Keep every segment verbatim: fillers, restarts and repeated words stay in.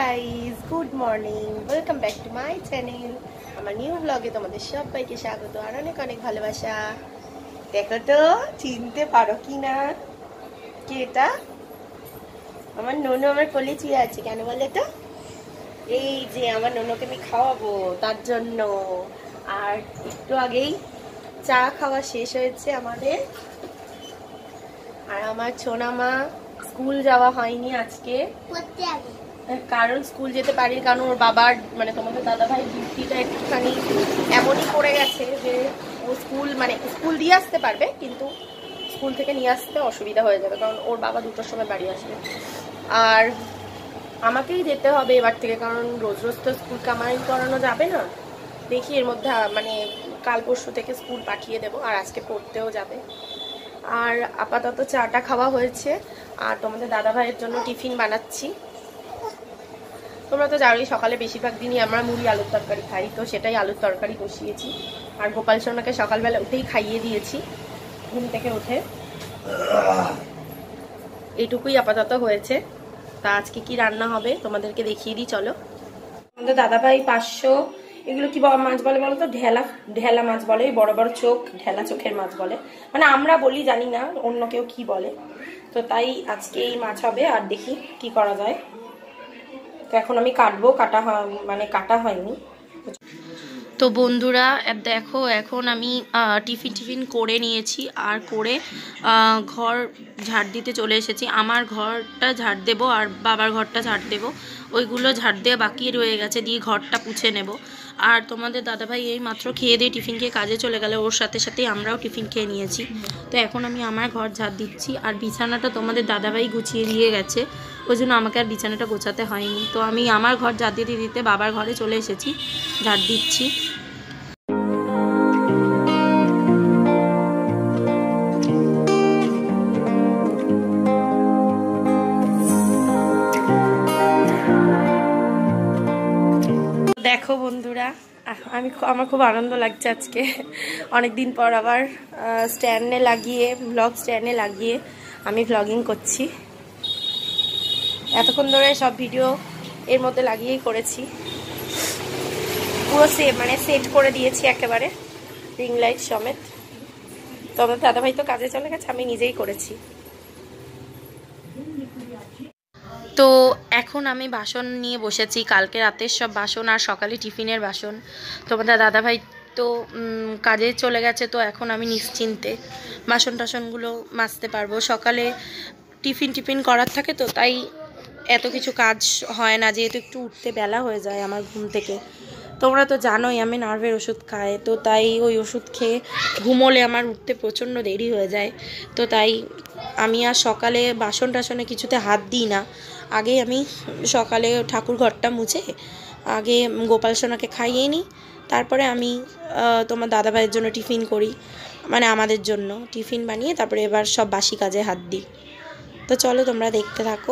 Guys, good morning, welcome back to my channel. আমার new ব্লগে তোমাদের সবাইকে স্বাগত আর অনেক অনেক ভালোবাসা। দেখো তো চিনতে পারো কি না কে এটা? আমার ননু আমার কোলে শুয়ে আছে। কেন বলে তো? এই যে আমার ননুকে আমি খাওয়াবো তার জন্য। আর একটু আগেই চা খাওয়া শেষ হয়েছে আমাদের। আর আমার ছোনা মা স্কুল যাওয়া হয়নি আজকে, কারণ স্কুল যেতে পারি কারণ ওর বাবার মানে তোমাদের দাদা ভাই ডিউটিটা একটুখানি এমনই পড়ে গেছে যে ও স্কুল মানে স্কুল দিয়ে আসতে পারবে কিন্তু স্কুল থেকে নিয়ে আসতে অসুবিধা হয়ে যাবে, কারণ ওর বাবা দুটোর সময় বাড়ি আসবে। আর আমাকেই যেতে হবে এবার থেকে, কারণ রোজ রোজ তো স্কুল কামাই করানো যাবে না। দেখি এর মধ্যে মানে কাল পরশু থেকে স্কুল পাঠিয়ে দেবো, আর আজকে পড়তেও যাবে। আর আপাতত চাটা খাওয়া হয়েছে আর তোমাদের দাদা ভাইয়ের জন্য টিফিন বানাচ্ছি। তোমরা তো জানোই সকালে বেশিরভাগ দিনই আমরা মুড়ি আলুর তরকারি খাই, তো সেটাই আলুর তরকারি বসিয়েছি। আর গোপাল সোনাকে সকালবেলা উঠেই খাইয়ে দিয়েছি, ঘুম থেকে উঠে। এইটুকুই আপাতত হয়েছে। তা আজকে কি রান্না হবে তোমাদেরকে দেখিয়ে দিই, চলো। আমাদের দাদা ভাই পাঁচশো এগুলো কি মাছ বলে বলো তো? ঢেলা ঢেলা মাছ বলে, বড় বড় চোখ, ঢেলা চোখের মাছ বলে, মানে আমরা বলি, জানি না অন্য কেউ কি বলে। তো তাই আজকে এই মাছ হবে, আর দেখি কি করা যায়। তো এখন আমি কাটবো, কাটা মানে কাটা হয়নি। তো বন্ধুরা দেখো, এখন আমি টিফিন টিফিন করে নিয়েছি আর করে ঘর ঝাড় দিতে চলে এসেছি। আমার ঘরটা ঝাড় দেবো আর বাবার ঘরটা ঝাড় দেবো, ওইগুলো ঝাড় দেওয়া বাকি রয়ে গেছে, দিয়ে ঘরটা পুছে নেব। আর তোমাদের দাদাভাই এই মাত্র খেয়ে দিয়ে টিফিন খেয়ে কাজে চলে গেলে, ওর সাথে সাথেই আমরাও টিফিন খেয়ে নিয়েছি। তো এখন আমি আমার ঘর ঝাড় দিচ্ছি, আর বিছানাটা তোমাদের দাদাভাই গুছিয়ে দিয়ে গেছে, ওই জন্য আমাকে আর বিছানাটা গোছাতে হয়নি। তো আমি আমার ঘর ঝাড় দিতে দিতে বাবার ঘরে চলে এসেছি, ঝাড় দিচ্ছি। দেখো বন্ধুরা, আমি আমার খুব আনন্দ লাগছে আজকে, অনেক দিন পর আবার স্ট্যান্ডে লাগিয়ে ভ্লগ স্ট্যান্ডে লাগিয়ে আমি ভ্লগিং করছি। এতক্ষণ ধরে সব ভিডিও এর মধ্যে লাগিয়েই করেছি, পুরো সেট মানে সেট করে দিয়েছি একেবারে, রিং লাইট সমেত। তো আমার দাদাভাই তো কাজে চলে গেছে, আমি নিজেই করেছি। তো এখন আমি বাসন নিয়ে বসেছি, কালকে রাতের সব বাসন আর সকালে টিফিনের বাসন। তোমাদের দাদাভাই তো কাজে চলে গেছে, তো এখন আমি নিশ্চিন্তে বাসন টাসনগুলো মাজতে পারবো। সকালে টিফিন টিফিন করার থাকে, তো তাই এত কিছু কাজ হয় না, যেহেতু একটু উঠতে বেলা হয়ে যায় আমার ঘুম থেকে। তোমরা তো জানোই আমি নার্ভের ওষুধ খাই, তো তাই ওই ওষুধ খেয়ে ঘুমোলে আমার উঠতে প্রচণ্ড দেরি হয়ে যায়। তো তাই আমি আর সকালে বাসন টাসনে কিছুতে হাত দিই না। আগে আমি সকালে ঠাকুর ঘরটা মুছে আগে গোপাল সোনাকে খাইয়ে নিই, তারপরে আমি তোমার দাদাভাইয়ের জন্য টিফিন করি, মানে আমাদের জন্য টিফিন বানিয়ে তারপরে এবার সব বাসি কাজে হাত দিই। তো চলো তোমরা দেখতে থাকো।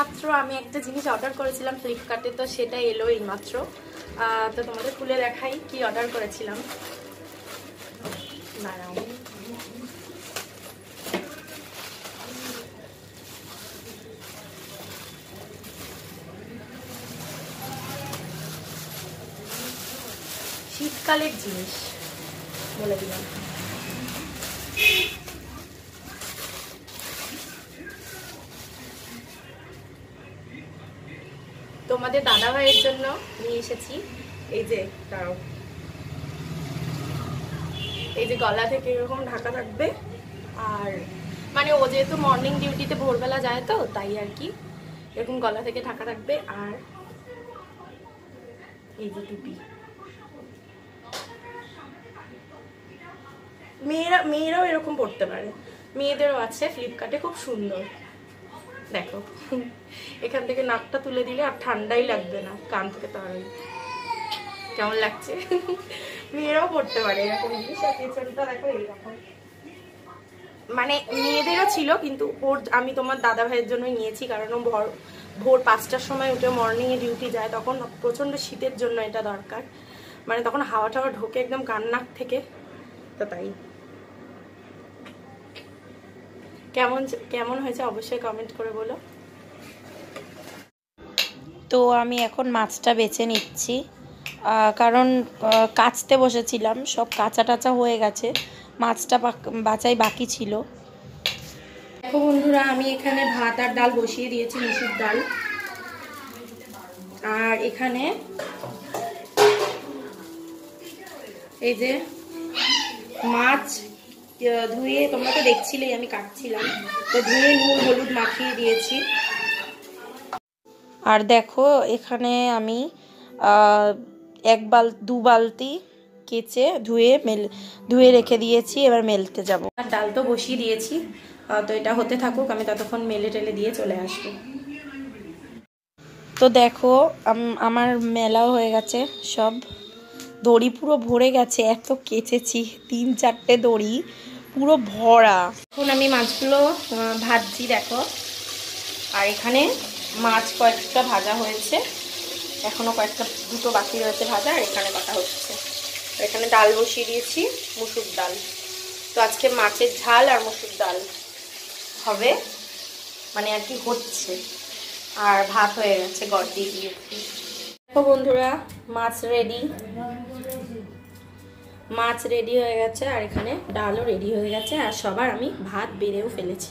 মাত্র আমি একটা জিনিস অর্ডার করেছিলাম ফ্লিপকার্টে, তো সেটা এলো এই মাত্র। তো তোমাদের খুলে দেখাই কি অর্ডার করেছিলাম। দাঁড়াও, শীতকালের জিনিস বলে দিলাম। তোমাদের দাদা ভাইয়ের জন্য নিয়ে এসেছি এই যে, দাঁড়াও, এই যে গলা থেকে এরকম ঢাকা থাকবে, আর মানে ও যেহেতু মর্নিং ডিউটিতে ভোরবেলা যায় তো তাই আর কি এরকম গলা থেকে ঢাকা থাকবে। আর এই যে টুপি, মেয়েরা মেয়েরাও এরকম পড়তে পারে, মেয়েদেরও আছে ফ্লিপকার্টে, খুব সুন্দর। দেখো এখান থেকে নাকটা তুলে দিলে আর ঠান্ডাই লাগবে না, কান থেকে তাড়াই। কেমন লাগছে? মেয়েরাও পড়তে পারে এরকম জিনিস। আর পেছনটা দেখো এইরকম, মানে মেয়েদেরও ছিল কিন্তু ওর আমি তোমার দাদা ভাইয়ের জন্যই নিয়েছি, কারণ ও ভোর ভোর পাঁচটার সময় উঠে মর্নিংয়ে ডিউটি যায়, তখন প্রচণ্ড শীতের জন্য এটা দরকার, মানে তখন হাওয়া টাওয়া ঢোকে একদম কান নাক থেকে, তো তাই। কেমন কেমন হয়েছে অবশ্যই কমেন্ট করে বলো। তো আমি এখন মাছটা বেছে নিচ্ছি, কারণ কাচতে বসেছিলাম, সব কাঁচা টাচা হয়ে গেছে, মাছটা বাছাই বাকি ছিল। দেখো বন্ধুরা, আমি এখানে ভাত আর ডাল বসিয়ে দিয়েছি, মুসুর ডাল। আর এখানে এই যে মাছ ধুয়ে, তোমরা তো দেখছিলেই আমি কাটছিলাম, তো ধুয়ে নুন হলুদ মাখিয়ে দিয়েছি। আর দেখো এখানে আমি এক বাল দু বালতি কেচে ধুয়ে মেল ধুয়ে রেখে দিয়েছি, এবার মেলতে যাব। আর ডাল তো বসিয়ে দিয়েছি, তো এটা হতে থাকুক, আমি ততক্ষণ মেলে টেলে দিয়ে চলে আসবো। তো দেখো আমার মেলাও হয়ে গেছে, সব দড়ি পুরো ভরে গেছে, এত কেচেছি, তিন চারটে দড়ি পুরো ভরা। এখন আমি মাছগুলো ভাজছি দেখো, আর এখানে মাছ কয়েকটা ভাজা হয়েছে, এখনো কয়েকটা দুটো বাকি রয়েছে ভাজা, আর এখানে কাটা হচ্ছে। এখানে ডাল বসিয়ে দিয়েছি, মুসুর ডাল। তো আজকে মাছের ঝাল আর মুসুর ডাল হবে, মানে আর কি হচ্ছে। আর ভাত হয়ে গেছে, গড় দিয়ে দিয়েছি। দেখো বন্ধুরা, মাছ রেডি, মাছ রেডি হয়ে গেছে, আর এখানে ডালও রেডি হয়ে গেছে, আর সবার আমি ভাত বেড়েও ফেলেছি।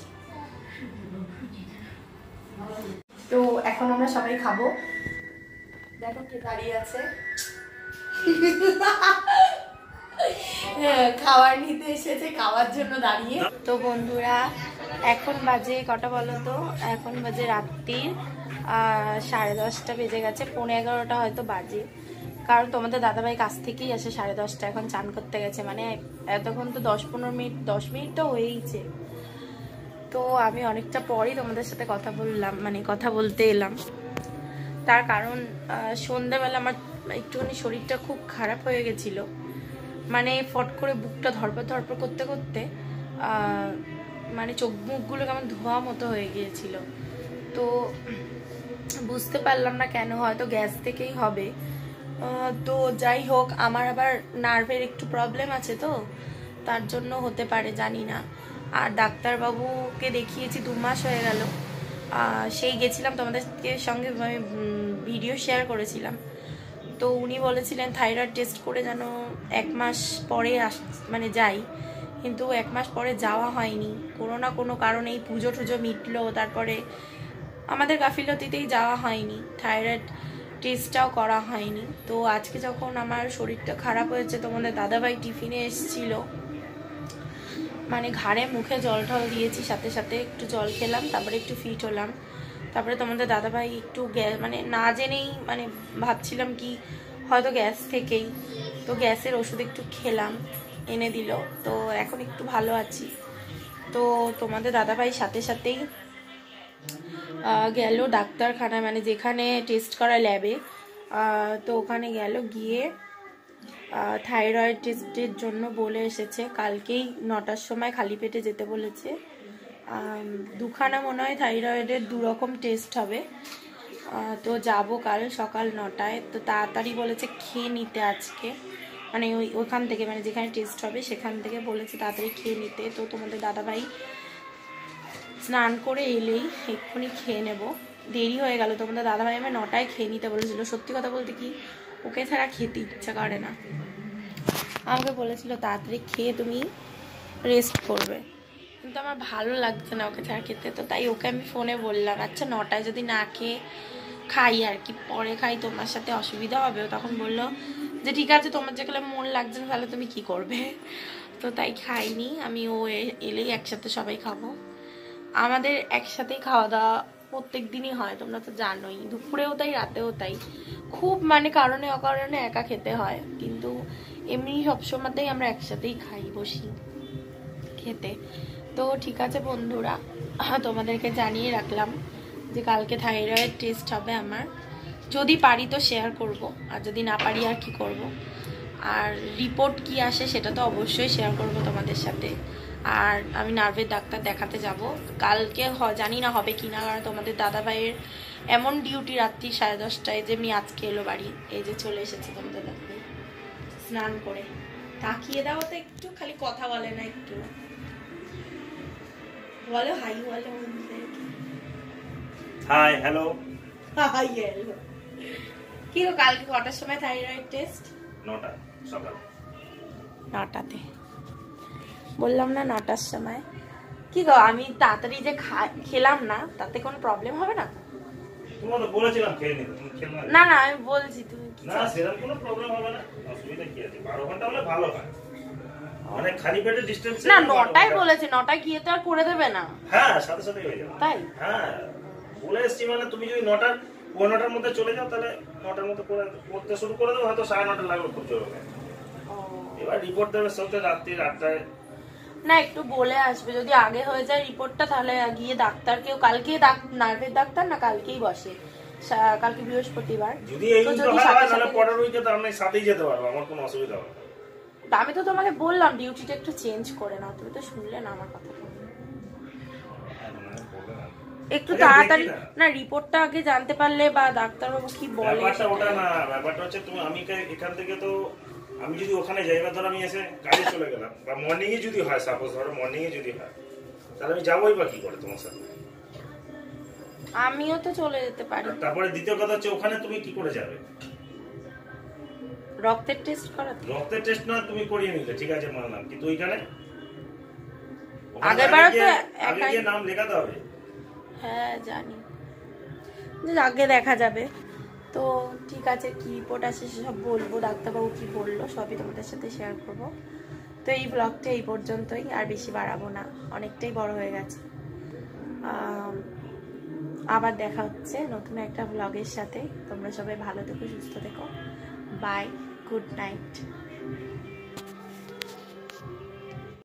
তো এখন আমরা সবাই খাবো। দেখো কে দাঁড়িয়ে আছে, খাবার নিতে এসেছে, খাওয়ার জন্য দাঁড়িয়ে। তো বন্ধুরা, এখন বাজে কটা বলো তো? এখন বাজে রাত্রির সাড়ে দশটা বেজে গেছে, পৌনে এগারোটা হয়তো বাজে, কারণ তোমাদের দাদাভাই কাছ থেকেই আসে সাড়ে দশটা, এখন চান করতে গেছে, মানে এতক্ষণ তো দশ পনেরো মিনিট দশ মিনিট তো হয়েইছে। তো আমি অনেকটা পরই তোমাদের সাথে কথা বললাম, মানে কথা বলতে এলাম, তার কারণ সন্ধ্যাবেলা আমার একটুখানি শরীরটা খুব খারাপ হয়ে গেছিল, মানে ফট করে বুকটা ধরপড় ধরপড় করতে করতে মানে চোখ মুখগুলো কেমন ধোয়া মতো হয়ে গিয়েছিল। তো বুঝতে পারলাম না কেন, হয়তো গ্যাস থেকেই হবে। তো যাই হোক, আমার আবার নার্ভের একটু প্রবলেম আছে, তো তার জন্য হতে পারে, জানি না। আর ডাক্তারবাবুকে দেখিয়েছি, দু মাস হয়ে গেল, সেই গেছিলাম তোমাদেরকে সঙ্গে ভিডিও শেয়ার করেছিলাম। তো উনি বলেছিলেন থাইরয়েড টেস্ট করে যেন এক মাস পরে আস মানে যাই, কিন্তু এক মাস পরে যাওয়া হয়নি, কোনো না কোনো কারণেই পুজো টুজো মিটলো, তারপরে আমাদের গাফিলতিতেই যাওয়া হয়নি, থাইরয়েড টেস্টটাও করা হয়নি। তো আজকে যখন আমার শরীরটা খারাপ হয়েছে, তোমাদের দাদাভাই টিফিনে এসেছিল, মানে ঘাড়ে মুখে জল টল দিয়েছি, সাথে সাথে একটু জল খেলাম, তারপরে একটু ফিট হলাম। তারপরে তোমাদের দাদাভাই একটু গ্যাস, মানে না জেনেই, মানে ভাবছিলাম কি হয়তো গ্যাস থেকেই, তো গ্যাসের ওষুধ একটু খেলাম, এনে দিল, তো এখন একটু ভালো আছি। তো তোমাদের দাদাভাই সাথে সাথেই গেল ডাক্তারখানায়, মানে যেখানে টেস্ট করা ল্যাবে, তো ওখানে গেল, গিয়ে থাইরয়েড টেস্টের জন্য বলে এসেছে, কালকেই নটার সময় খালি পেটে যেতে বলেছে। দুখানা মনে হয় থাইরয়েডের দু রকম টেস্ট হবে। তো যাব কাল সকাল নটায়। তো তাড়াতাড়ি বলেছে খেয়ে নিতে আজকে, মানে ওই ওখান থেকে মানে যেখানে টেস্ট হবে সেখান থেকে বলেছে তাড়াতাড়ি খেয়ে নিতে। তো তোমাদের দাদাভাই স্নান করে এলেই এক্ষুনি খেয়ে নেব। দেরি হয়ে গেল, তোমাদের দাদাভাই আমার নটায় খেয়ে নিতে বলেছিল। সত্যি কথা বলতে কি ওকে ছাড়া খেতে ইচ্ছা করে না। আমাকে বলেছিল তাড়াতাড়ি খেয়ে তুমি রেস্ট করবে, কিন্তু আমার ভালো লাগছে না ওকে ছাড়া খেতে। তো তাই ওকে আমি ফোনে বললাম আচ্ছা নটায় যদি না খেয়ে খাই আর কি, পরে খাই তোমার সাথে অসুবিধা হবে। তখন বললো যে ঠিক আছে তোমার যেখানে মন লাগছে না তাহলে তুমি কি করবে। তো তাই খাইনি আমি, ও এলেই একসাথে সবাই খাবো। আমাদের একসাথেই খাওয়া দাওয়া প্রত্যেক দিনই হয়, তোমরা তো জানোই, দুপুরেও তাই রাতেও তাই। খুব মানে কারণে অকারণে একা খেতে হয়, কিন্তু এমনি সবসময়তেই আমরা একসাথেই খাই বসি খেতে। তো ঠিক আছে বন্ধুরা, তোমাদেরকে জানিয়ে রাখলাম যে কালকে থাইরয়েড টেস্ট হবে আমার। যদি পারি তো শেয়ার করব, আর যদি না পারি আর কি করব। আর রিপোর্ট কি আসে সেটা তো অবশ্যই শেয়ার করব তোমাদের সাথে। আর আমি নার্ভের ডাক্তার দেখাতে যাব কালকে, জানি না হবে কি না, কারণ তোমাদের দাদা ভাইয়ের এমন ডিউটি রাত্রি সাড়ে দশটায় যে আমি আজকে এলো বাড়ি। এই যে চলে এসেছে তোমাদের দাদা ভাই স্নান করে। তাকিয়ে দাও তো একটু, খালি কথা বলে না, একটু বলো হাই বলো। Hi hello hi hello. কি গো কালকে কটার সময় থাইরয়েড টেস্ট? নটা সকাল নটাতে বললাম না, নটার সময়। কি গো আমি তাড়াতাড়ি যে খেলাম না তাতে কোনো প্রবলেম হবে না? তোমাকে বলেছিলাম খেয়ে নিতে, তুমি খেলে না। না না আমি বলছি তুমি না সেরকম কোনো প্রবলেম হবে না, অসুবিধা কি আছে? বারো ঘন্টা হলে ভালো হয়, মানে খালি পেটে ডিসটেন্স না। নটায় বলেছে, নটায় গিয়ে তো আর করে দেবে না? হ্যাঁ সাথে সাথে হয়ে যাবে। তাই? হ্যাঁ বলে এসছি, মানে তুমি যদি নটার পনেরোটার মধ্যে চলে যাও তাহলে নটার মধ্যে করে করতে শুরু করে দেবো, হয়তো সাড়ে নটা লাগবে খুব জোর। এবার রিপোর্ট দেবে সত্যি রাত্রি আটটায়। না একটু বলে আসবে, যদি আগে হয়ে যায় রিপোর্টটা তাহলে গিয়ে ডাক্তারকেও কালকে নার্ভের ডাক্তার না কালকেই বসে, কালকে বৃহস্পতিবার। যদি এই উইকে হয় তাহলে পরের উইকে তো আমি সাথেই যেতে পারবো, আমার কোনো অসুবিধা হবে না। আমি তো তোমাকে বললাম ডিউটিটা একটু চেঞ্জ করে নাও, তুমি তো শুনলে না আমার কথা। একটু তাড়াতাড়ি না রিপোর্টটা আগে জানতে পারলে, বা ডাক্তারবাবু কি বলে। ব্যাপারটা ওটা না, ব্যাপারটা হচ্ছে তুমি আমি এখান থেকে তো আমি যদি ওখানে যাই, বা ধর আমি এসে কাজে চলে গেলাম, বা মর্নিং এ যদি হয়, সাপোজ ধরো মর্নিং এ যদি হয়, তাহলে আমি যাবোই বা কি করে তোমার সাথে? আমিও তো চলে যেতে পারি। তারপরে দ্বিতীয় কথা হচ্ছে ওখানে তুমি কি করে যাবে? রক্তের টেস্ট করাতে? রক্তের টেস্ট না তুমি করিয়ে নিলে ঠিক আছে মানলাম, কিন্তু ওইখানে আগেরবার তো আগে গিয়ে নাম লেখাতে হবে। হ্যাঁ জানি, আগে দেখা যাবে। তো ঠিক আছে, কি রিপোর্ট আসে সব বলবো, ডাক্তারবাবু কি বললো সবই তোমাদের সাথে শেয়ার করবো। তো এই ব্লগটা এই পর্যন্তই, আর বেশি বাড়াবো না, অনেকটাই বড় হয়ে গেছে। আবার দেখা হচ্ছে নতুন একটা ব্লগের সাথে। তোমরা সবাই ভালো থেকো, সুস্থ থেকো। Bye, good night.